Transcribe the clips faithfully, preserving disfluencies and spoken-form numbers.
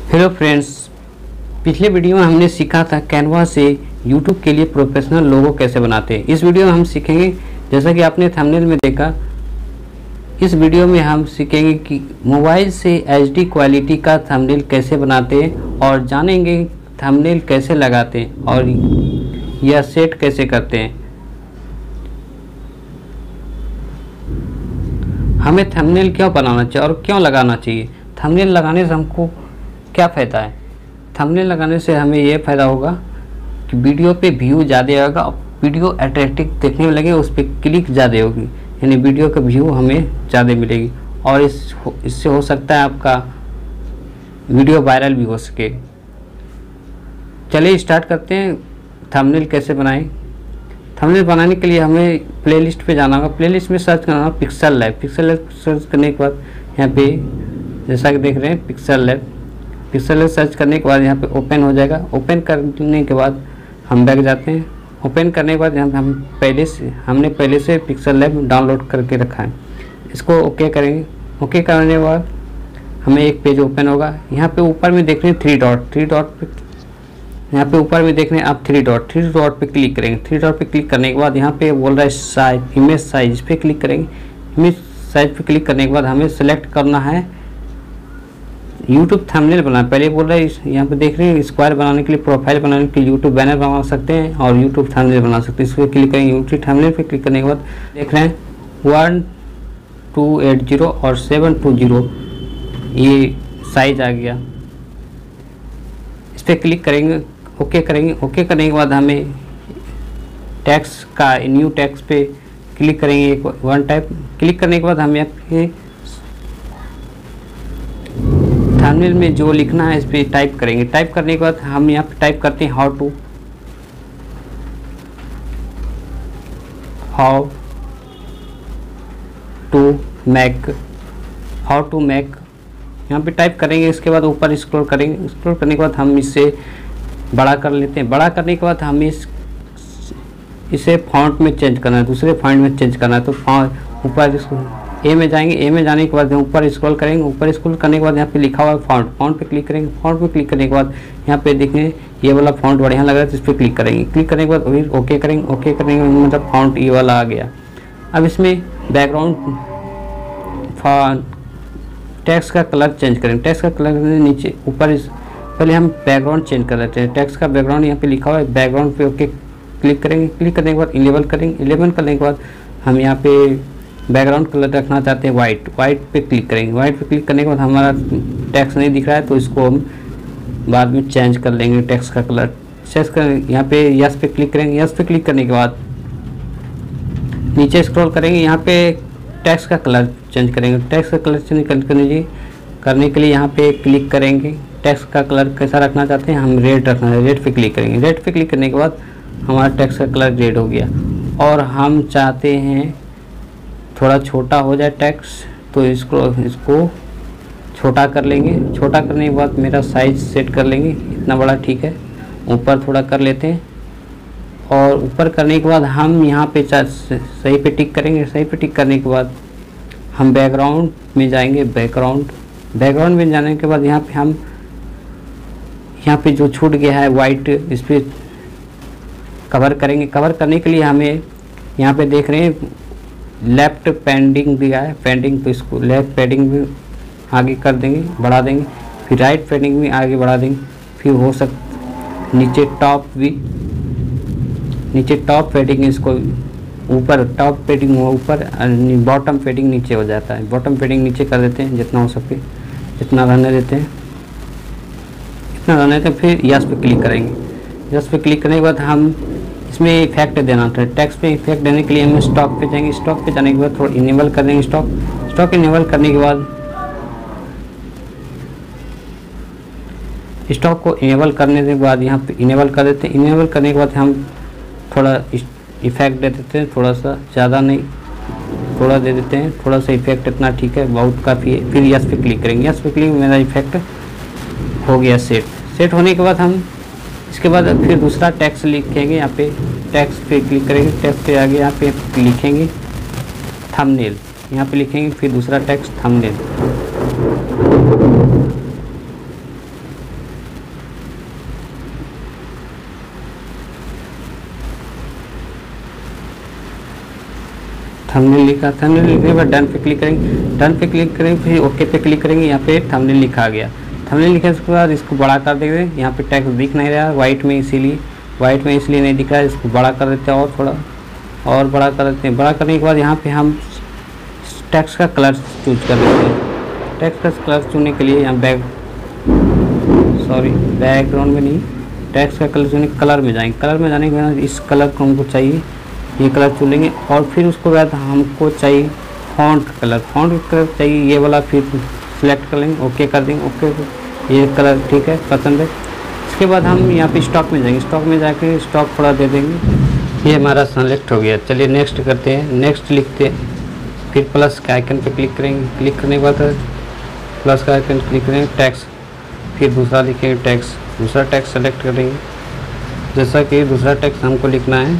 Hello friends, पिछले video में हमने सीखा था कैनवा से यूट्यूब के लिए प्रोफेशनल लोगो कैसे बनाते हैं। इस वीडियो में हम सीखेंगे, जैसा कि आपने थंबनेल में देखा, इस वीडियो में हम सीखेंगे कि मोबाइल से एच डी क्वालिटी का थंबनेल कैसे बनाते हैं और जानेंगे थंबनेल कैसे लगाते हैं और यह सेट कैसे करते हैं। हमें थंबनेल क्यों बनाना चाहिए और क्यों लगाना चाहिए। थंबनेल लगाने से हमको क्या फ़ायदा है। थंबनेल लगाने से हमें यह फ़ायदा होगा कि वीडियो पे व्यू ज़्यादा आएगा और वीडियो अट्रैक्टिव देखने में लगे, उस पर क्लिक ज़्यादा होगी, यानी वीडियो का व्यू हमें ज़्यादा मिलेगी और इस इससे हो सकता है आपका वीडियो वायरल भी हो सके। चलिए स्टार्ट करते हैं थंबनेल कैसे बनाएं। थंबनेल बनाने के लिए हमें प्लेलिस्ट पे जाना होगा। प्लेलिस्ट में सर्च करना होगा Pixel Lab. Pixel Lab search करने के बाद यहाँ पे जैसा कि देख रहे हैं Pixel Lab Pixel Lab search करने के बाद यहाँ पे ओपन हो जाएगा। ओपन करने के बाद हम बैक जाते हैं। ओपन करने के बाद यहाँ पे हम पहले से हमने पहले से पिक्सल लैब डाउनलोड करके रखा है, इसको ओके करेंगे। ओके करने के बाद हमें एक पेज ओपन होगा। यहाँ पे ऊपर में देख रहे हैं थ्री डॉट थ्री डॉट पे यहाँ पे ऊपर में देख रहे हैं आप थ्री डॉट थ्री डॉट पे क्लिक करेंगे। थ्री डॉट पे क्लिक करने के बाद यहाँ पे बोल रहा है साइज, इमेज साइज पे क्लिक करेंगे। इमेज साइज पे क्लिक करने के बाद हमें सेलेक्ट करना है यूट्यूब थंबनेल बनाना। पहले बोल रहा है यहाँ पे देख रहे हैं स्क्वायर बनाने के लिए, प्रोफाइल बनाने के लिए यूट्यूब बैनर बना सकते हैं और यूट्यूब थंबनेल बना सकते हैं। इस पर क्लिक करेंगे। यूट्यूब थंबनेल पे क्लिक करने के बाद देख रहे हैं वन टू एट जीरो और सेवन टू जीरो ये साइज आ गया। इस पर क्लिक करेंगे, ओके करेंगे। ओके करने के बाद हमें टैक्स का न्यू टैक्स पे क्लिक करेंगे एक वन टाइप। क्लिक करने के बाद हम यहाँ पे थंबनेल में जो लिखना है इस पे टाइप करेंगे। टाइप करने के बाद हम यहाँ पे टाइप करते हैं how to how to make how to make यहाँ पे टाइप करेंगे। इसके बाद ऊपर स्क्रॉल करेंगे। स्क्रॉल करने के बाद हम इससे बड़ा कर लेते हैं। बड़ा करने के बाद हमें इस इसे फॉन्ट में चेंज करना है, दूसरे फॉन्ट में चेंज करना है। तो ऊपर इसको ए में जाएंगे। ए में जाने के बाद ऊपर स्क्रॉल करेंगे। ऊपर स्क्रॉल करने के बाद यहाँ पे लिखा हुआ है फॉन्ट। फॉन्ट पे क्लिक करेंगे। फॉन्ट पे क्लिक करने के बाद यहाँ पे देखेंगे ये वाला फॉन्ट बढ़िया लग रहा है तो इस पर क्लिक करेंगे। क्लिक करने के बाद फिर ओके करेंगे। ओके करने के बाद मतलब फॉन्ट ये वाला आ गया। अब इसमें बैकग्राउंड टेक्स्ट का कलर चेंज करेंगे। टेक्स्ट का कलर नीचे ऊपर पहले हम बैकग्राउंड चेंज कर लेते हैं। टेक्स्ट का बैकग्राउंड यहाँ पे लिखा हुआ है, बैकग्राउंड पे ओके क्लिक करेंगे। क्लिक करने के बाद इलेवन करेंगे। इलेवन करने के बाद हम यहाँ पे बैकग्राउंड कलर रखना चाहते हैं वाइट। वाइट पे क्लिक करेंगे। वाइट पे क्लिक करने के बाद हमारा टेक्स्ट नहीं दिख रहा है तो इसको हम बाद में चेंज कर लेंगे टेक्स्ट का कलर। चेंज कर यहाँ पे यस पे क्लिक करेंगे। यस पे क्लिक करने के बाद नीचे स्क्रॉल करेंगे। यहाँ पे टेक्स्ट का कलर चेंज करेंगे। टेक्स्ट का कलर चेंज करने करने के लिए यहाँ पे क्लिक करेंगे। टेक्स्ट का कलर कैसा रखना चाहते हैं, हम रेड रखना है। रेड पे क्लिक करेंगे। रेड पे क्लिक करने के बाद हमारा टेक्स्ट का कलर रेड हो गया और हम चाहते हैं थोड़ा छोटा हो जाए टेक्स्ट, तो इसको इसको छोटा कर लेंगे। छोटा करने के बाद मेरा साइज सेट कर लेंगे, इतना बड़ा ठीक है। ऊपर थोड़ा कर लेते हैं और ऊपर करने के बाद हम यहाँ पे सही पे टिक करेंगे। सही पे टिक करने के बाद हम बैकग्राउंड में जाएंगे। बैकग्राउंड बैकग्राउंड में जाने के बाद यहाँ पे हम यहाँ पे जो छूट गया है वाइट, इस पर कवर करेंगे। कवर करने के लिए हमें यहाँ पे देख रहे हैं लेफ्ट पेंडिंग दिया है, पेंडिंग, तो इसको लेफ्ट पेंडिंग भी आगे कर देंगे, बढ़ा देंगे। फिर राइट पेंडिंग भी आगे बढ़ा देंगे। फिर हो सकता नीचे टॉप भी नीचे टॉप पेंडिंग, इसको ऊपर टॉप पेंडिंग हो ऊपर, बॉटम पेंडिंग नीचे हो जाता है। बॉटम पेंडिंग नीचे कर देते हैं जितना हो सके, जितना रहने देते हैं इतना रहने देते हैं। फिर यस पे क्लिक करेंगे। यस पे क्लिक करने के बाद हम इसमें इफेक्ट देना था। टेक्स्ट पे इफेक्ट देने के लिए हम स्टॉक पे जाएंगे। स्टॉक पे जाने के बाद थोड़ा इनेबल कर देंगे स्टॉक। स्टॉक इनेबल करने के बाद स्टॉक को इनेबल करने के बाद यहाँ पे इनेबल कर देते हैं। इनेबल करने के बाद हम थोड़ा इफेक्ट दे देते हैं, थोड़ा सा ज़्यादा नहीं, थोड़ा दे देते हैं। थोड़ा सा इफेक्ट इतना ठीक है, बहुत काफ़ी है। फिर यस पे क्लिक करेंगे। यस पे क्लिक मेरा इफेक्ट हो गया सेट। सेट होने के बाद हम इसके बाद फिर दूसरा टेक्स्ट लिखेंगे। यहाँ पे टेक्स्ट पे क्लिक करेंगे। टेक्स्ट पे आगे यहाँ पे लिखेंगे थंबनेल, यहाँ पे लिखेंगे। फिर दूसरा टेक्स्ट थंबनेल। थंबनेल लिखा, थंबनेल लिखने के बाद डन पे क्लिक करेंगे, डन पे क्लिक करेंगे, फिर ओके पे क्लिक करेंगे। यहाँ पे थंबनेल लिखा आ गया। थंबनेल लिखने के बाद इसको बड़ा कर देंगे। यहाँ पे टेक्स्ट दिख नहीं रहा वाइट में, इसीलिए वाइट में इसलिए नहीं दिख रहा है। इसको बड़ा कर देते हैं और थोड़ा और बड़ा कर देते हैं। बड़ा करने के बाद यहाँ पे हम टेक्स्ट का कलर चूज कर देते हैं। टेक्स्ट का कलर चुनने के लिए यहाँ बैक सॉरी बैकग्राउंड में नहीं, टेक्स्ट का कलर चुने कलर में जाएंगे। कलर में जाने के बाद इस कलर को हमको चाहिए, ये कलर चुन लेंगे। और फिर उसके बाद हमको चाहिए फॉन्ट कलर, फॉन्ट कलर चाहिए ये वाला, फिर सिलेक्ट कर लेंगे, ओके कर देंगे। ओके ये कलर ठीक है, पसंद है। इसके बाद हम यहाँ पे स्टॉक में जाएंगे, स्टॉक में जाके स्टॉक थोड़ा दे देंगे। ये हमारा सेलेक्ट हो गया। चलिए नेक्स्ट करते हैं। नेक्स्ट लिखते हैं, फिर प्लस के आइकन पे क्लिक करेंगे। क्लिक करने के बाद प्लस का आइकन क्लिक करेंगे, टैक्स, फिर दूसरा लिखेंगे टैक्स, दूसरा टैक्स सेलेक्ट करेंगे। जैसा कि दूसरा टैक्स हमको लिखना है,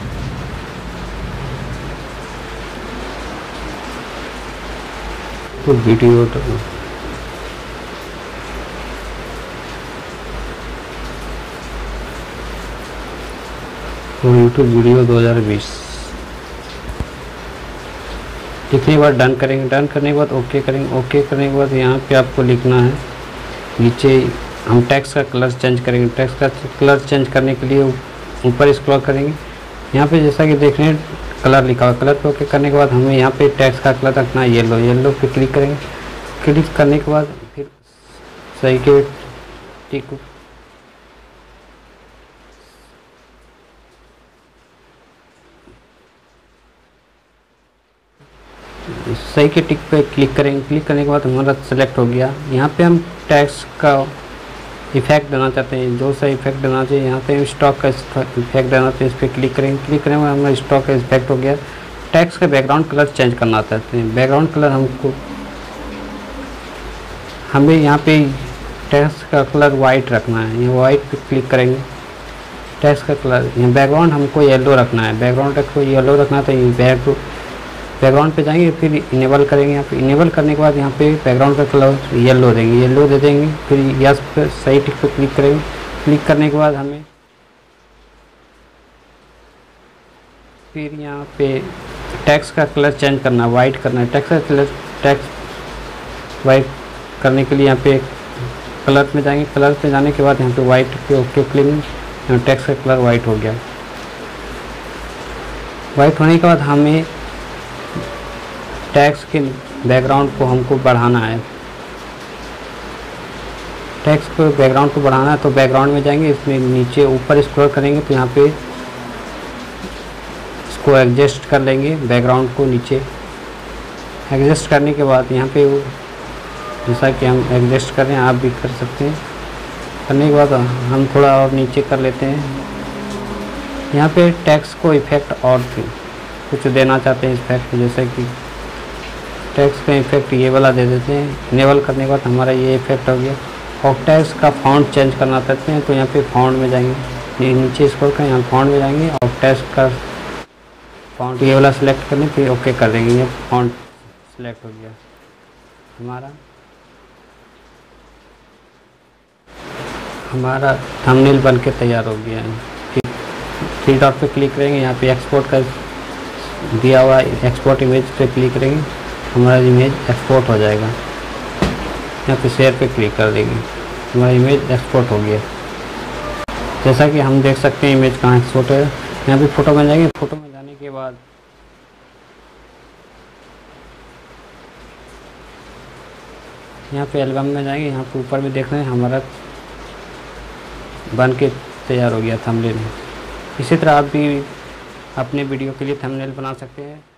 तो वीडियो तो यूट्यूब वीडियो दो हज़ार बीस लिखने के बाद डन करेंगे। डन करने के बाद ओके करेंगे। ओके करने के बाद यहाँ पे आपको लिखना है, नीचे हम टेक्स्ट का कलर चेंज करेंगे। टेक्स्ट का कलर चेंज करने के लिए ऊपर स्क्रॉल करेंगे। यहाँ पे जैसा कि देख रहे हैं कलर लिखा हुआ, कलर पे ओके करने के बाद हमें यहाँ पे टेक्स्ट का कलर रखना है येलो। येलो पे क्लिक करेंगे। क्लिक करने के बाद फिर सही के टिक सही के टिक पे क्लिक करेंगे। क्लिक करने के बाद हमारा सेलेक्ट हो गया। यहाँ पे हम टेक्स्ट का इफेक्ट देना चाहते हैं, जो सा इफेक्ट देना चाहिए यहाँ पे स्टॉक का इफेक्ट देना चाहिए, इस पर क्लिक करेंगे। क्लिक करने के बाद हमारा स्टॉक का इफेक्ट हो गया। टेक्स्ट का बैकग्राउंड कलर चेंज करना चाहते हैं। बैकग्राउंड कलर हमको हमें यहाँ पे टेक्स्ट का कलर वाइट रखना है, ये वाइट पे क्लिक करेंगे। टेक्स्ट का कलर यहाँ बैकग्राउंड हमको येलो रखना है, बैकग्राउंड रखो येलो रखना है, तो ये बैक बैकग्राउंड पे जाएंगे, फिर इनेबल करेंगे। यहाँ पे इनेबल करने के बाद यहाँ पे बैकग्राउंड का कलर येलो देंगे, येलो दे देंगे। फिर यस पे सही टिक पे क्लिक करेंगे। क्लिक करने के बाद हमें फिर यहाँ पे टेक्स्ट का कलर चेंज करना है, वाइट करना है। टेक्स्ट का कलर टेक्स्ट वाइट करने के लिए यहाँ पे कलर में जाएंगे। कलर पे जाने के बाद यहाँ पे वाइट पे ओके क्लिक, यहाँ टेक्स्ट का कलर वाइट हो गया। वाइट होने के बाद हमें टेक्स्ट के बैकग्राउंड को हमको बढ़ाना है, टेक्स्ट को बैकग्राउंड को बढ़ाना है। तो बैकग्राउंड में जाएंगे, इसमें नीचे ऊपर स्क्रॉल करेंगे तो यहाँ पे इसको एडजस्ट कर लेंगे। बैकग्राउंड को नीचे एडजस्ट करने के बाद यहाँ पे जैसा कि हम एडजस्ट कर रहे हैं आप भी कर सकते हैं। करने के बाद हम थोड़ा और नीचे कर लेते हैं। यहाँ पे टेक्स्ट को इफेक्ट और कुछ देना चाहते हैं इफेक्ट, जैसे कि टेक्स्ट का इफेक्ट ये वाला दे देते हैं। इनेबल करने के बाद हमारा ये इफेक्ट हो गया। और टेक्स्ट का फॉन्ट चेंज करना चाहते हैं तो यहाँ पे फॉन्ट में जाएंगे, नीचे स्क्रॉल करें, यहाँ फॉन्ट में जाएंगे और टेक्स्ट का फॉन्ट ये वाला सिलेक्ट करने फिर ओके कर देंगे। ये फॉन्ट सिलेक्ट हो गया हमारा हमारा थंबनेल बन के तैयार हो गया है। फिर थ्री डॉट पे क्लिक करेंगे, यहाँ पे एक्सपोर्ट का दिया हुआ एक्सपोर्ट इमेज पे क्लिक करेंगे, हमारा इमेज एक्सपोर्ट हो जाएगा। यहाँ पे शेयर पे क्लिक कर देंगे, हमारा इमेज एक्सपोर्ट हो गया। जैसा कि हम देख सकते हैं इमेज कहाँ एक्सपोर्ट है। यहाँ पे फ़ोटो में जाएंगे, फ़ोटो में जाने के बाद यहाँ पे एल्बम में जाएंगे, यहाँ पे ऊपर में देख रहे हैं हमारा बन के तैयार हो गया थंबनेल। इसी तरह आप भी अपने वीडियो के लिए थंबनेल बना सकते हैं।